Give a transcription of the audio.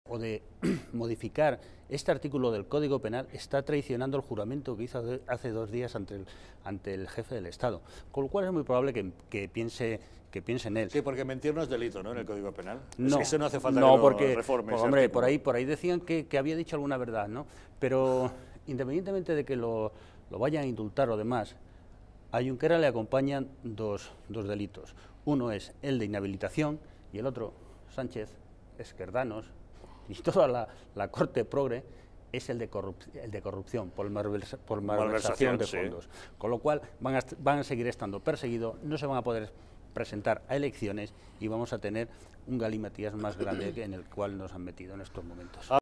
o de modificar este artículo del Código Penal está traicionando el juramento que hizo hace 2 días ante el jefe del Estado, con lo cual es muy probable que piense en él. Sí, porque mentir no es delito, ¿no?, en el Código Penal. No, eso no hace falta no, que porque, lo reforme. pues, hombre, por ahí decían que había dicho alguna verdad, ¿no? Pero independientemente de que lo vayan a indultar o demás, a Junqueras le acompañan dos delitos. Uno es el de inhabilitación y el otro, Sánchez, Esquerdanos y toda la corte progre, es el de corrupción por malversación de fondos. Sí. Con lo cual van a seguir estando perseguidos, no se van a poder presentar a elecciones y vamos a tener un galimatías más grande que en el cual nos han metido en estos momentos.